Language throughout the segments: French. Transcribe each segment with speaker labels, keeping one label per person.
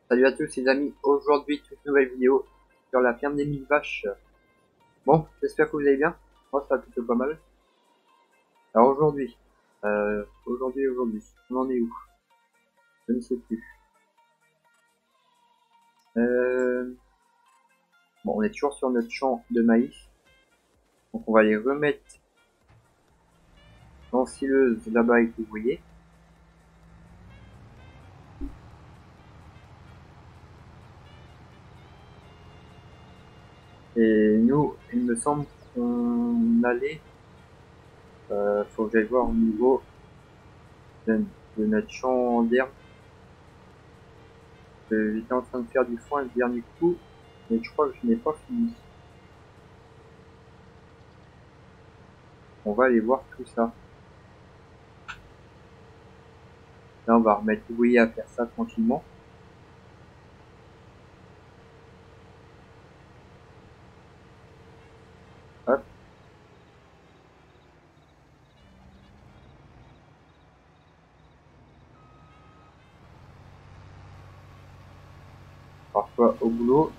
Speaker 1: Salut à tous les amis, aujourd'hui toute nouvelle vidéo sur la ferme des 1000 vaches. Bon, j'espère que vous allez bien, moi ça va plutôt pas mal. Alors aujourd'hui, on en est où? Je ne sais plus. Bon, on est toujours sur notre champ de maïs, donc on va les remettre en sileuse là-bas avec l'ouvrier. Et nous, il me semble qu'on allait, faut que j'aille voir au niveau de notre champ d'herbe. J'étais en train de faire du foin le dernier coup, mais je crois que je n'ai pas fini. On va aller voir tout ça. Là, on va remettre l'ouvrier à faire ça tranquillement. Hop. Parfois au boulot.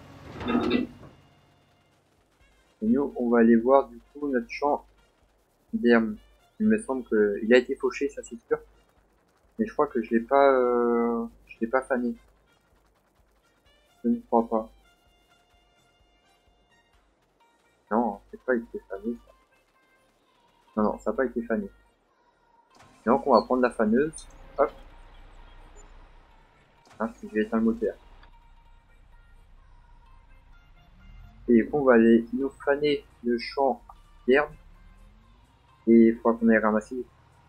Speaker 1: Et nous, on va aller voir du coup notre champ d'herbe. Il me semble qu'il a été fauché, ça c'est sûr. Mais je crois que je l'ai pas fané. Je ne crois pas. Non, c'est pas été fané ça. Non, non, ça n'a pas été fané. Donc on va prendre la faneuse. Hop. Hein, si je vais éteindre le moteur. Et on va aller nous faner le champ d'herbe. Et il faudra qu'on aille ramasser.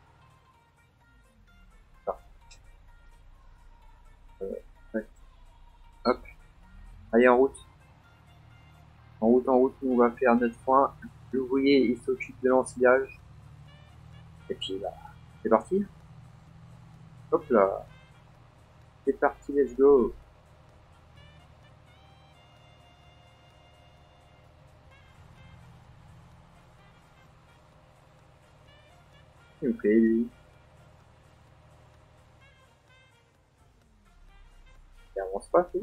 Speaker 1: Hop. Allez en route. En route, nous on va faire notre foin. L'ouvrier il s'occupe de l'ensilage. Et puis là, c'est parti. Hop là. C'est parti, let's go. Il me fait lui. Il avance pas, c'est.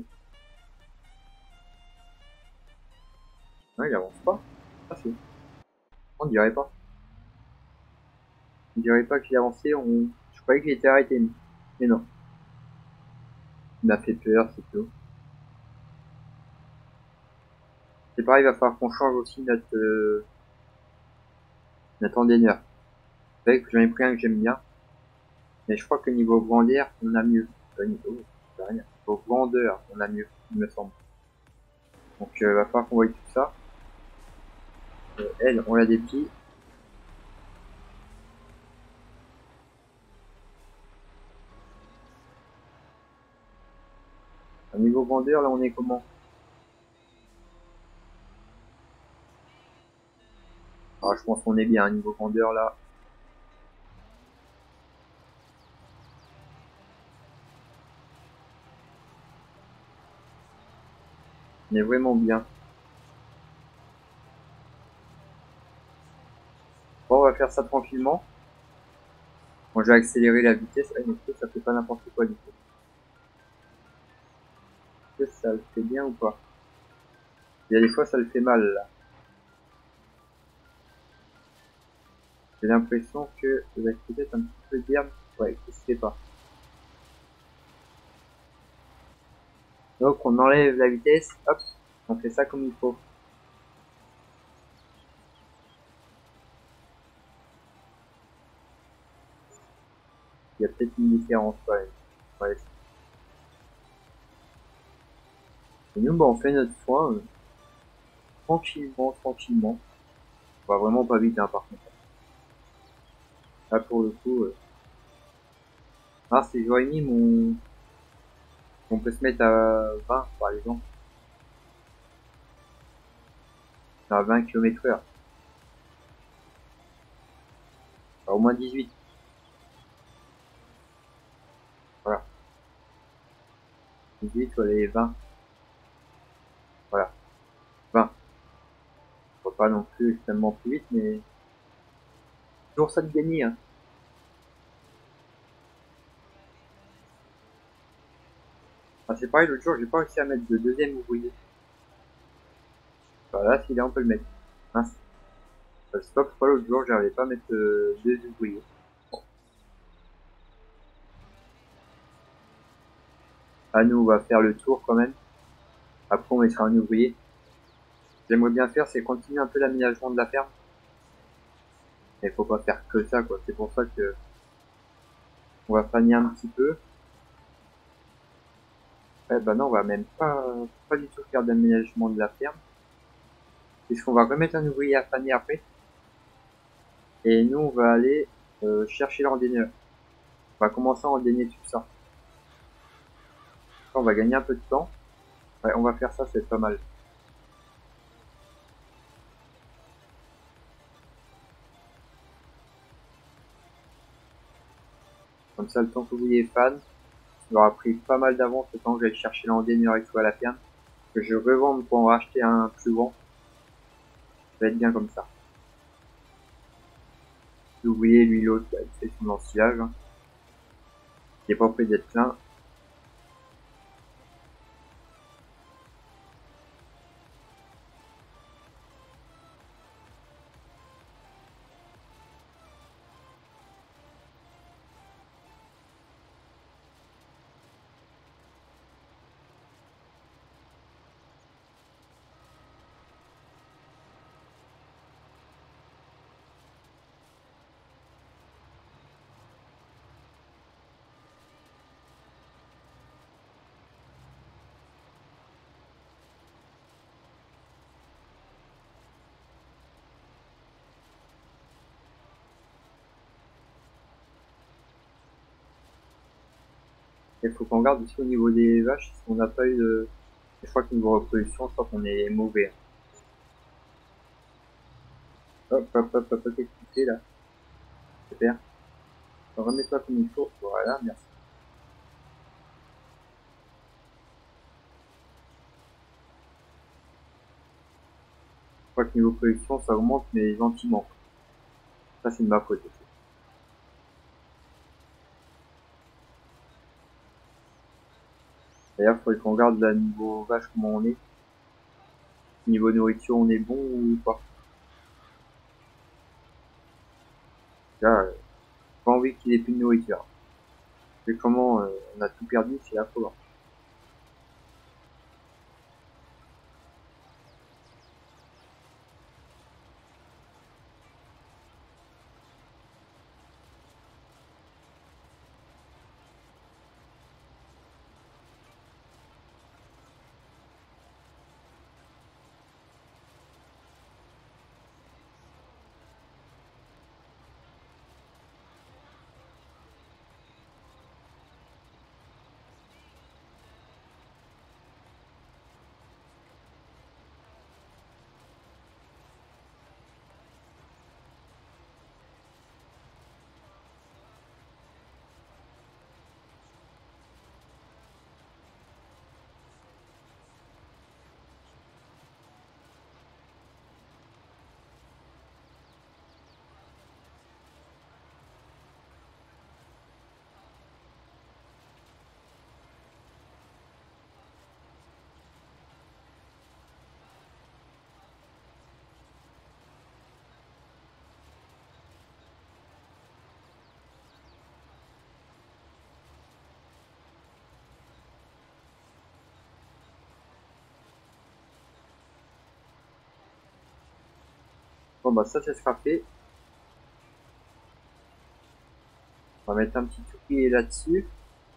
Speaker 1: Non, il avance pas. Ah si. On dirait pas. On dirait pas qu'il avançait, je croyais qu'il était arrêté. Mais non. Il m'a fait peur, c'est tout. C'est pareil, il va falloir qu'on change aussi notre endaineur. Vous savez que j'en ai pris un que j'aime bien. Mais je crois que niveau grandeur, on a mieux. Niveau grandeur, on a mieux, il me semble. Donc, va falloir qu'on voie tout ça. Elle, on l'a des petits. Au niveau grandeur, là, on est comment? Ah, je pense qu'on est bien, niveau grandeur, là. On est vraiment bien. Bon, on va faire ça tranquillement. Bon, je vais accélérer la vitesse. Ah, mais ça fait pas n'importe quoi, du coup. Est-ce que ça le fait bien ou pas? Il y a des fois, ça le fait mal, là. J'ai l'impression que vous avez peut-être un petit peu d'herbe. Ouais, je sais pas. Donc, on enlève la vitesse. Hop. On fait ça comme il faut. Il y a peut-être une différence, quand même. Ouais. Et nous, bah, on fait notre foin, tranquillement, tranquillement. On va vraiment pas vite, hein, par contre. Là, pour le coup, ah, si j'aurais mis on peut se mettre à 20, par exemple. À 20 km/h. Au moins 18. Voilà. 18, voilà, les 20. Voilà. 20. On va pas non plus extrêmement plus vite, mais toujours ça de gagner, hein. Ah, c'est pareil, l'autre jour, j'ai pas réussi à mettre de deuxième ouvrier. Bah, là, s'il est, on peut le mettre. Mince. Je sais pas pourquoi l'autre jour, j'arrivais pas à mettre deux ouvriers. Ah, nous, on va faire le tour quand même. Après, on mettra un ouvrier. J'aimerais bien faire, c'est continuer un peu l'aménagement de la ferme. Mais faut pas faire que ça, quoi. C'est pour ça que on va faner un petit peu. Ouais, bah non, on va même pas du tout faire d'aménagement de la ferme. Puisqu'on va remettre un ouvrier à faner après. Et nous, on va aller chercher l'endéneur. On va commencer à endéner tout ça. On va gagner un peu de temps. Ouais, on va faire ça, c'est pas mal. Comme ça, le temps que vous ayez fan, il aura pris pas mal d'avance le temps que j'aille chercher l'endéneur et tout à la ferme. Que je revende pour en racheter un plus grand. Ça va être bien comme ça. L'ouvrier, lui, l'autre, il fait son ensilage. Hein. Il est pas prêt d'être plein. Il faut qu'on regarde aussi au niveau des vaches, si on n'a pas eu de... Je crois que niveau reproduction, je crois qu'on est mauvais. Hop, hop, hop, hop, qu'est-ce que tu fais là? Super. Remets-toi comme il faut. Voilà, merci. Je crois que niveau production, ça augmente, mais gentiment. Ça, c'est de ma faute aussi. D'ailleurs, il faudrait qu'on regarde là, niveau vache, comment on est. Niveau nourriture, on est bon ou pas? Là, pas envie qu'il ait plus de nourriture. Et comment on a tout perdu, c'est affolant. Bon, bah ça sera fait. On va mettre un petit ouvrier là-dessus.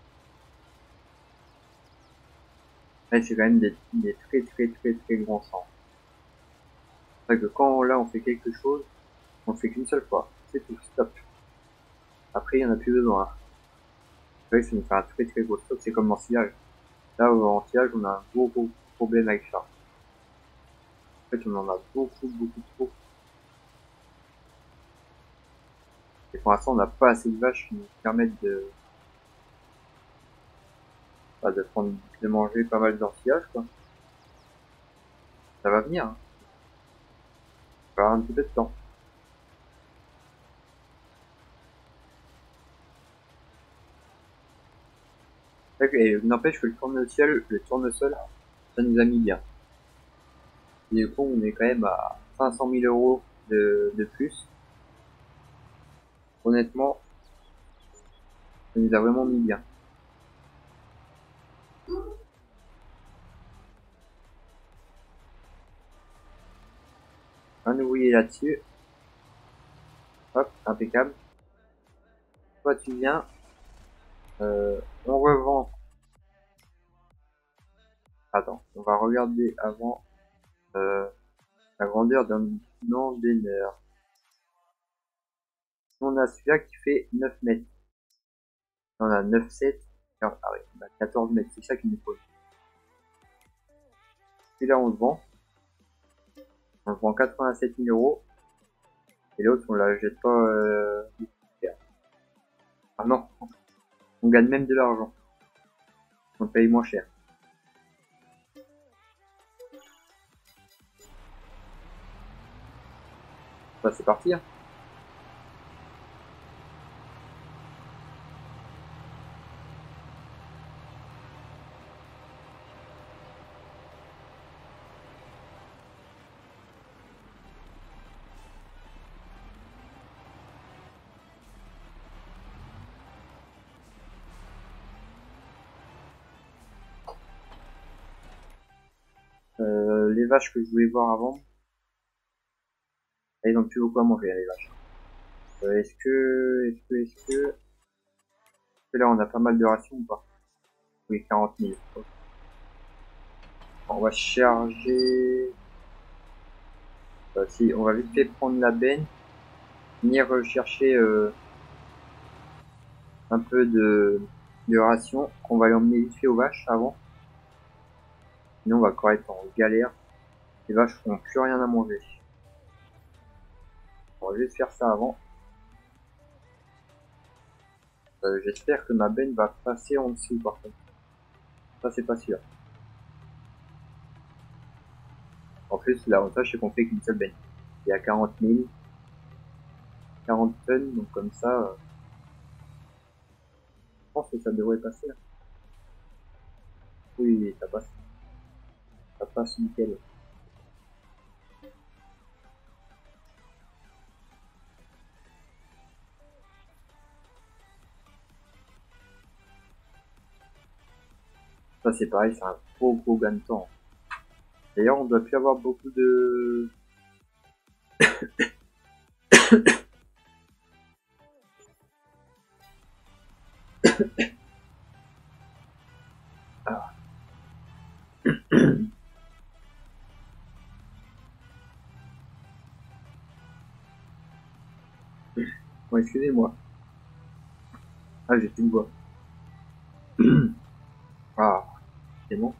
Speaker 1: Là, c'est quand même des très très très très grands champs. C'est vrai que quand là on fait quelque chose, on le fait qu'une seule fois. C'est tout, stop. Après, il n'y en a plus besoin. Hein. C'est vrai que ça nous fait un très très gros stock, c'est comme l'ensilage. Là, au ensilage, on a un gros problème avec ça. En fait, on en a beaucoup trop. Et pour l'instant, on n'a pas assez de vaches qui nous permettent de prendre, de manger pas mal d'ensilage, quoi. Ça va venir, hein. Ça va avoir un petit peu de temps. Et n'empêche que le tournesol, ça nous a mis bien. Et du coup, on est quand même à 500 000 euros de plus. Honnêtement, ça nous a vraiment mis bien. Un ouvrier là-dessus. Hop, impeccable. Toi, tu viens. On revend. Attends, on va regarder avant la grandeur d'un container. On a celui-là qui fait 9 mètres. On a 9,7. Ah ouais, on a 14 mètres. C'est ça qui nous faut. Celui-là, on le vend. On le vend 87 000 euros. Et l'autre, on la jette pas. Ah non, on gagne même de l'argent. On paye moins cher. Bah, c'est parti. Hein. Les vaches que je voulais voir avant, elles ont plus beaucoup à manger, les vaches. Est-ce que là on a pas mal de rations ou pas? Oui, 40 000. On va charger. Si, on va vite fait prendre la benne, venir chercher un peu de ration qu'on va l'emmener vite fait aux vaches avant. Sinon on va encore être en galère. Les vaches n'auront plus rien à manger. On va juste faire ça avant. J'espère que ma benne va passer en dessous par contre. Ça c'est pas sûr. En plus l'avantage c'est qu'on fait qu'une seule benne. Il y a 40 000. 40 tonnes, donc comme ça, je pense que ça devrait passer. Oui, ça passe nickel. Ça c'est pareil, c'est un gros gain de temps. D'ailleurs, on doit plus avoir beaucoup de... Ah. Bon, excusez-moi. Ah, j'ai plus de voix. Ah, c'est bon.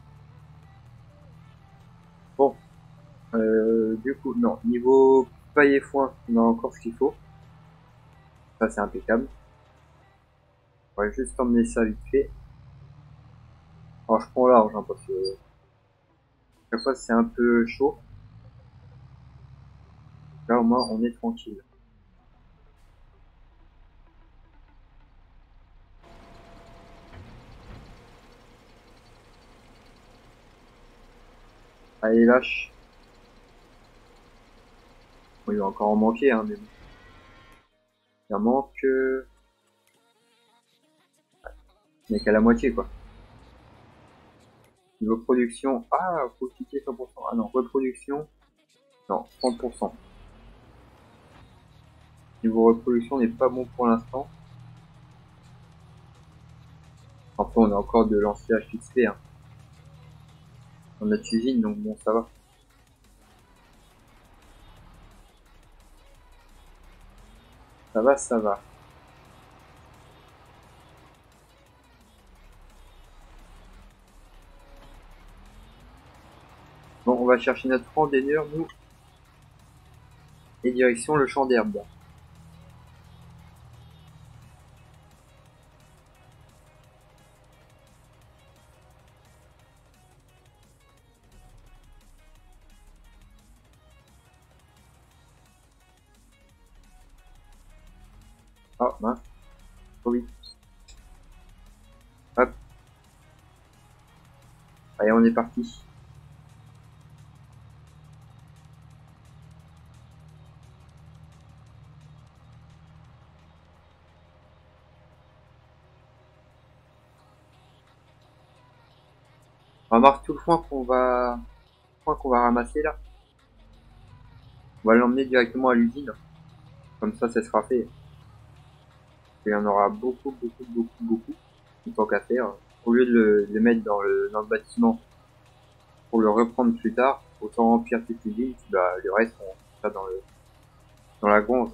Speaker 1: Bon, du coup, non, niveau paille et foin, on a encore ce qu'il faut. Ça, c'est impeccable. On va juste emmener ça vite fait. Alors, je prends large, hein, parce que chaque fois, c'est un peu chaud. Là, au moins, on est tranquille. Allez, lâche. Bon, il va encore en manquer, hein, mais bon. Il en manque... On est qu'à la moitié, quoi. Niveau production... Ah, faut cliquer 100%. Ah non, reproduction... Non, 30%. Niveau reproduction n'est pas bon pour l'instant. Enfin, on a encore de l'ensilage XP, hein. Dans notre usine, donc bon, ça va. Ça va, ça va. Bon, on va chercher notre randonneur, nous. Et direction le champ d'herbe. Ah, mince. Trop vite. Hop. Allez, on est parti. Remarque tout le foin qu'on va ramasser là. On va l'emmener directement à l'usine. Comme ça sera fait. Et il y en aura beaucoup, beaucoup, beaucoup, beaucoup. Tant qu'à faire. Au lieu de le mettre dans le bâtiment pour le reprendre plus tard, autant remplir toute l'usine, bah, le reste, on fait ça dans la gonze.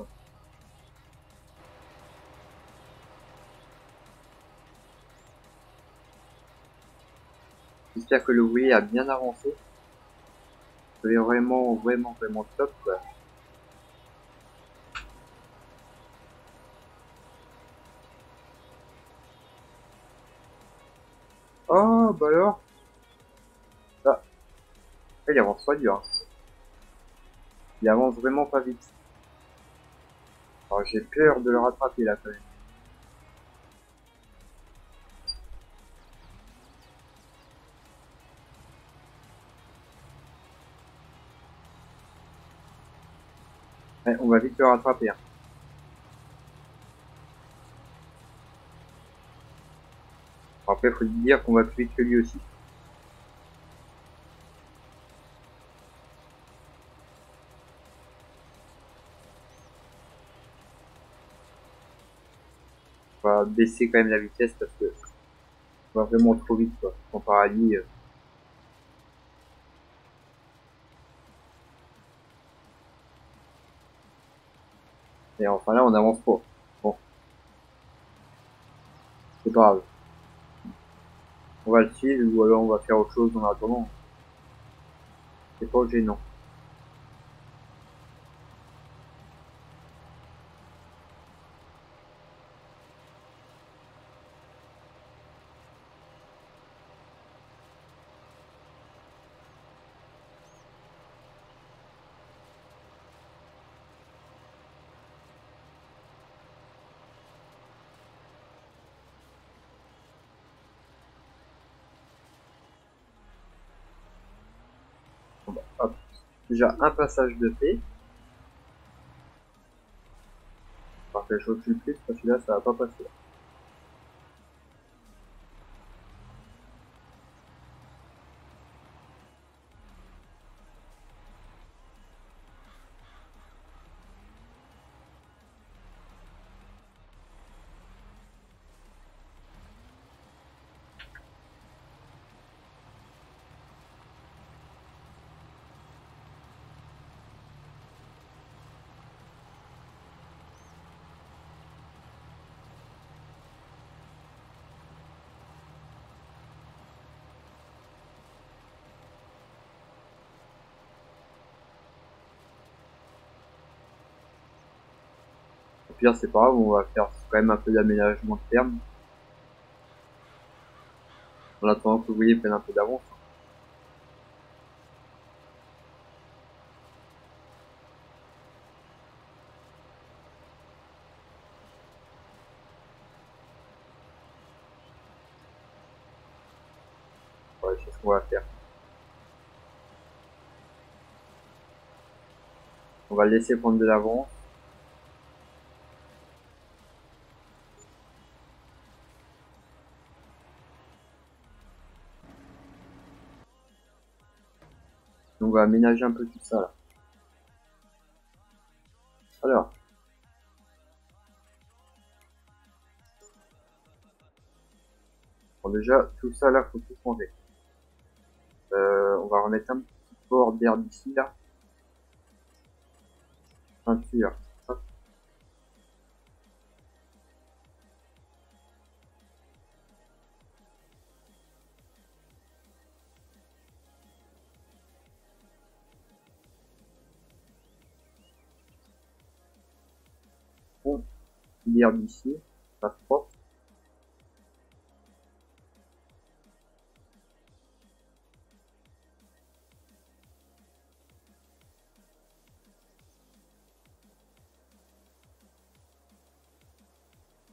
Speaker 1: J'espère que l'ouvrier a bien avancé. C'est vraiment, vraiment, vraiment top, quoi. Oh, bah alors. Ah, il avance pas dur. Il avance vraiment pas vite. Alors j'ai peur de le rattraper là quand même. Ouais, on va vite le rattraper, hein. Après, faut dire qu'on va plus vite que lui aussi. On va baisser quand même la vitesse parce que on va vraiment trop vite, quoi. Comparé à lui. Et enfin là, on avance pas. Bon, c'est pas grave. On va le suivre ou alors on va faire autre chose en attendant. C'est pas gênant. Bon, bah, hop. Déjà un passage de fait. Parce que je recule plus parce que là, ça va pas passer. Au pire, c'est pas grave, on va faire quand même un peu d'aménagement de ferme. En attendant que l'ouvrier prenne un peu d'avance. Ouais, c'est ce qu'on va faire. On va le laisser prendre de l'avance. Donc on va aménager un peu tout ça là. Alors, bon, déjà, tout ça là, faut tout changer. On va remettre un petit bord d'air d'ici là. Peinture. Hop. Bon, d'air d'ici. Pas propre.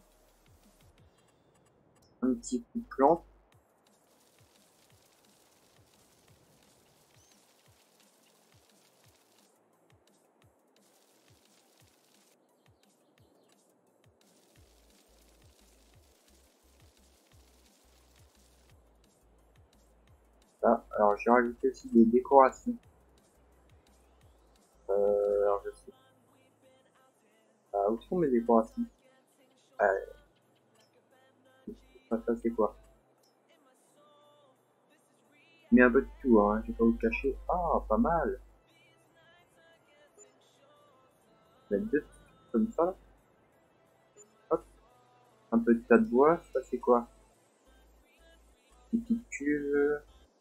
Speaker 1: Un petit coup de plante. Alors j'ai rajouté aussi des décorations. Alors je sais pas. Où sont mes décorations? Ça c'est quoi? Mais un peu de tout, hein, j'ai pas vous le cacher. Ah, pas mal. Mettre deux trucs comme ça. Hop, un peu de tas de bois. Ça c'est quoi? Une petite cuve.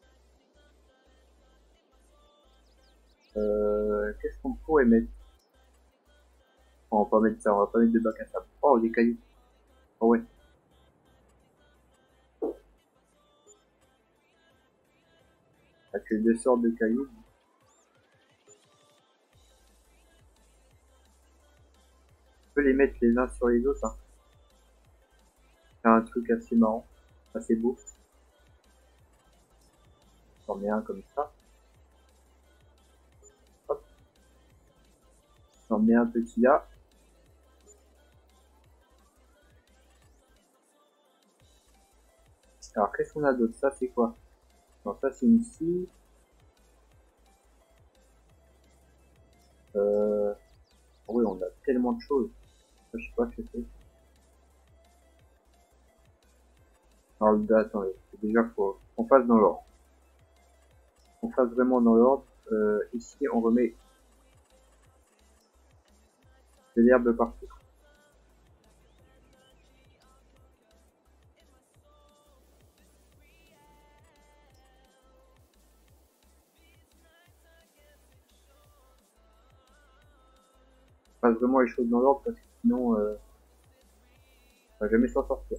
Speaker 1: Qu'est-ce qu'on pourrait mettre? Oh, on va pas mettre ça, on va pas mettre de bac à sable. Oh, des cailloux. Oh ouais. T'as que deux sortes de cailloux. On peut les mettre les uns sur les autres, hein. C'est un truc assez marrant, assez beau. J'en mets un comme ça. Hop. J'en mets un petit là. Alors, qu'est-ce qu'on a d'autre? Ça, c'est quoi? Non, ça, c'est une scie. Oui, on a tellement de choses. Je sais pas ce que c'est. Alors, attendez. Déjà, faut qu'on fasse dans l'ordre. On fasse vraiment dans l'ordre. Ici, on remet de l'herbe partout. On fasse vraiment les choses dans l'ordre parce que sinon, on va jamais s'en sortir.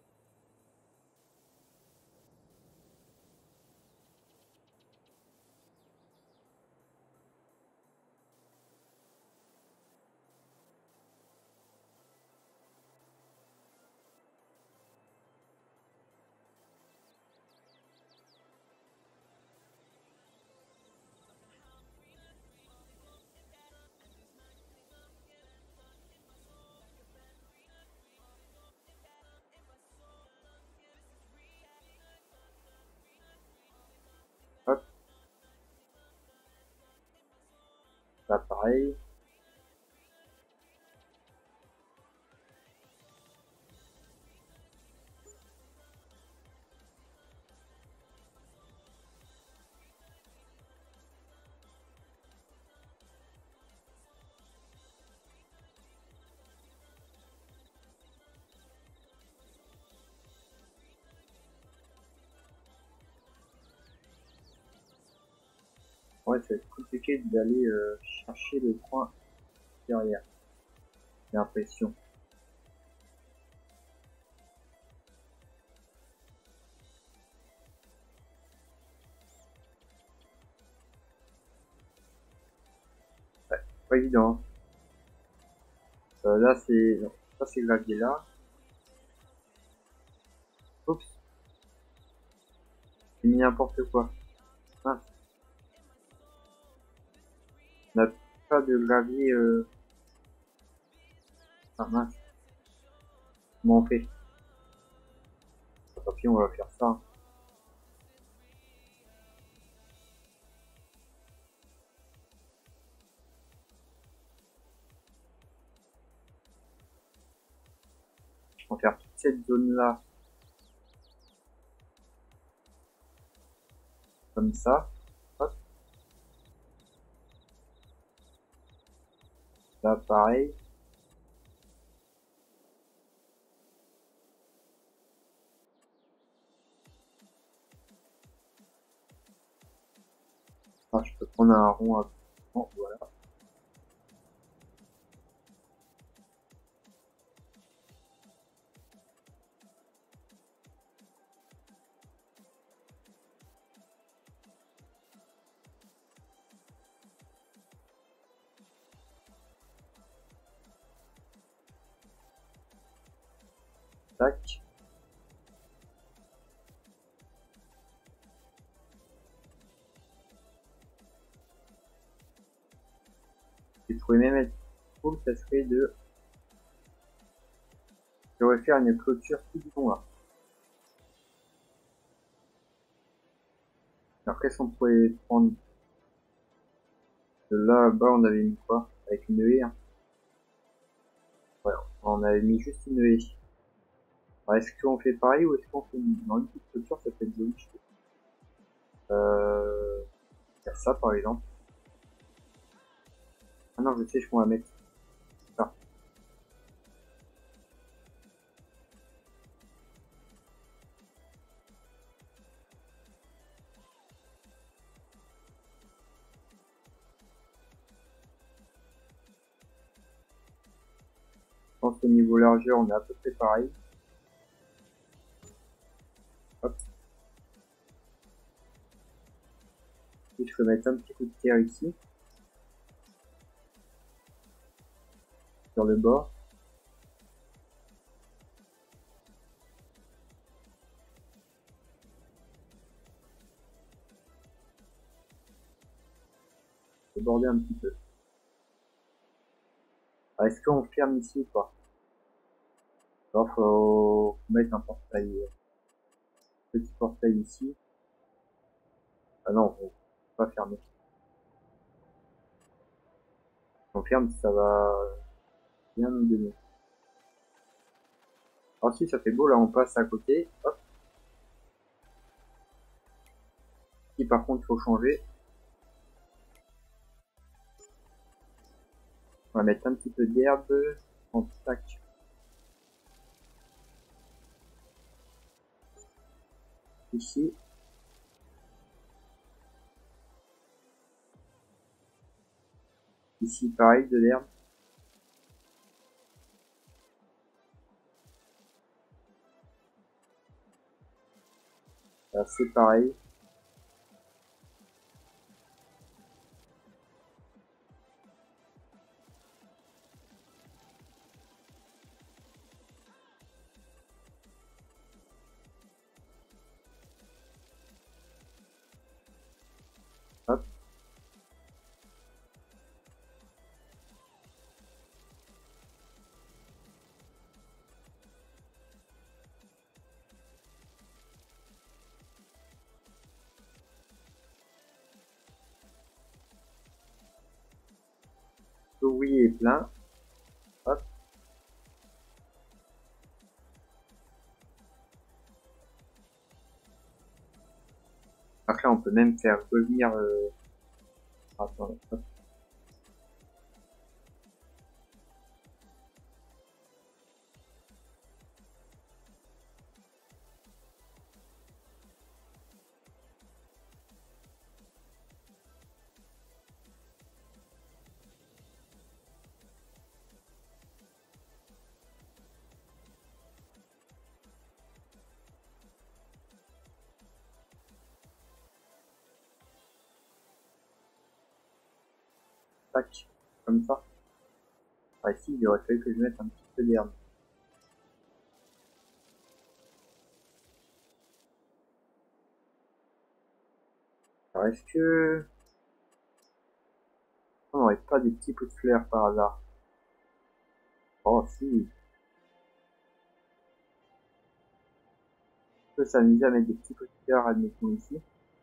Speaker 1: Hop. Là, pareil. Ouais, ça va être compliqué d'aller chercher les points derrière. J'ai l'impression. Ouais, pas évident. Là, c'est... non, ça, c'est le gravier là. Oups, j'ai mis n'importe quoi. Mince. On n'a pas de gravier... Ah mince, comment on fait? Tant pis, on va faire ça. On va faire toute cette zone-là comme ça. Hop, là, pareil. Ah, je peux prendre un rond à... Bon, voilà. Tac. J'ai trouvé même être cool, ça serait de... Je devrais faire une clôture tout du long là. Alors qu'est-ce qu'on pourrait prendre? Là-bas, on avait mis quoi? Avec une haie, hein. Ouais, on avait mis juste une haie. Alors, est-ce qu'on fait pareil ou est-ce qu'on fait une petite clôture? Ça peut être joli, je trouve. Faire ça, par exemple. Ah non, je sais, je pourrais mettre ça. Je pense qu'au niveau largeur, on est à peu près pareil. Hop. Et je peux mettre un petit coup de terre ici. Sur le bord. Je vais border un petit peu. Alors, est-ce qu'on ferme ici ou pas? Alors, faut mettre un portail. Petit portail ici. Ah non, on peut pas fermer. On ferme, ça va bien nous donner. Alors si, ça fait beau, là on passe à côté. Hop. Si par contre, il faut changer. On va mettre un petit peu d'herbe en tac. Ici. Ici, pareil, de l'herbe. Là, c'est pareil. Hop. Oui est plein. Hop. Donc là, on peut même faire revenir... Attends, hop. Tac. Comme ça. Ah, ici, il aurait fallu que je mette un petit peu d'herbe. Alors, est-ce que... On n'aurait pas des petits pots de fleurs par hasard? Oh, si. On peut s'amuser à mettre des petits pots de fleurs, admettons, ici.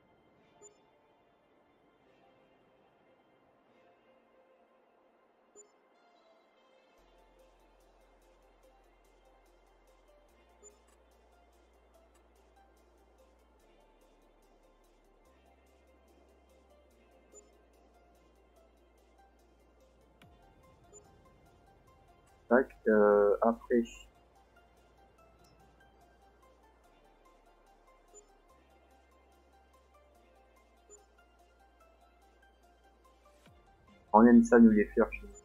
Speaker 1: Tac. Après... On aime ça, nous, les fleurs chez nous.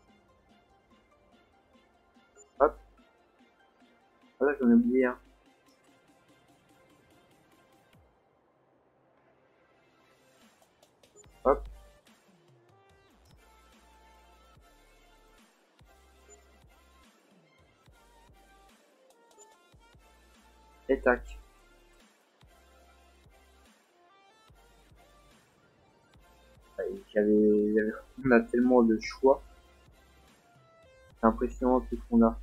Speaker 1: Hop. Voilà, j'en ai oublié un. Hop. Et tac. On a tellement de choix. C'est impressionnant tout ce qu'on a.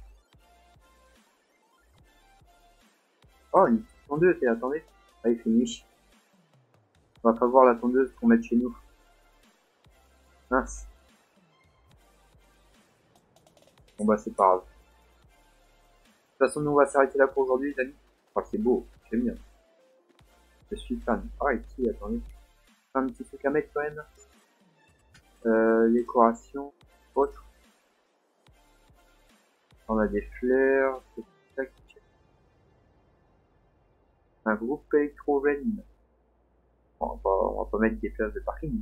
Speaker 1: Oh, une petite tondeuse, et attendez. Ah, il fait nuit. On va pas voir la tondeuse qu'on met chez nous. Mince. Bon bah c'est pas grave. De toute façon, nous on va s'arrêter là pour aujourd'hui, les amis. Oh, c'est beau, j'aime bien. Je suis fan. Ah, ici, attendez. Un petit truc à mettre quand même. Décoration. Autre. On a des fleurs. Un groupe électrogène. Bon, on va pas mettre des places de parking.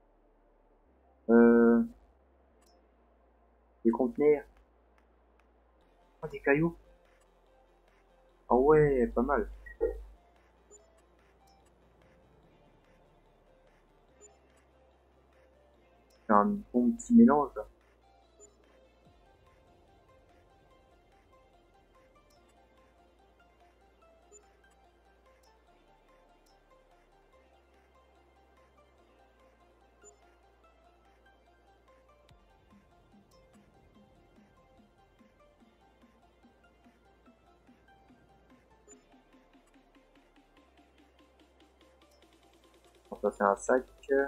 Speaker 1: Des conteneurs. Oh, des cailloux. Ah ouais, pas mal. C'est un bon petit mélange là. Bon, ça c'est un sac.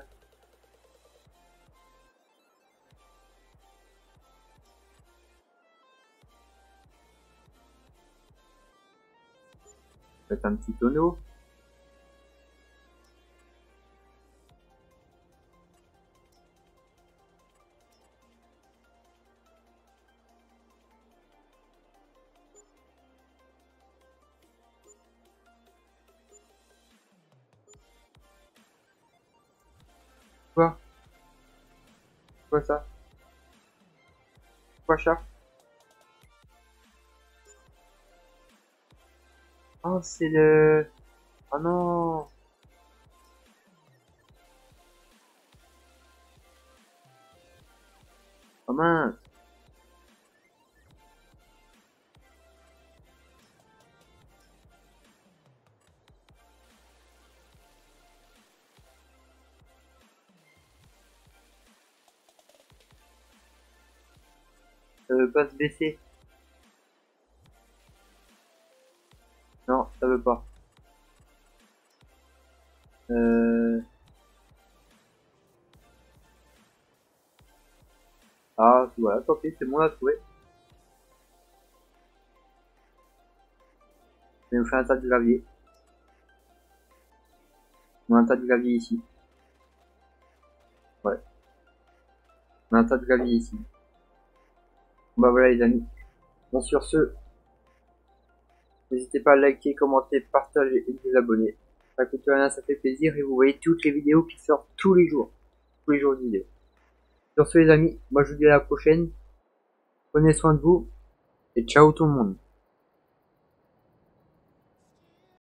Speaker 1: Mettre un petit tonneau. Quoi? Quoi ça? Quoi chat? Oh c'est le... Oh non. Oh mince. Ça veut pas se baisser. Non, ça veut pas. Ah, voilà, tant pis, c'est bon, on a trouvé. Je vais nous faire un tas de gravier. On a un tas de gravier ici. Ouais. On a un tas de gravier ici. Bah voilà les amis. Bon sur ce, n'hésitez pas à liker, commenter, partager et vous abonner. Ça coûte rien, ça fait plaisir et vous voyez toutes les vidéos qui sortent tous les jours. Tous les jours de vidéos. Sur ce les amis, moi je vous dis à la prochaine. Prenez soin de vous et ciao tout le monde.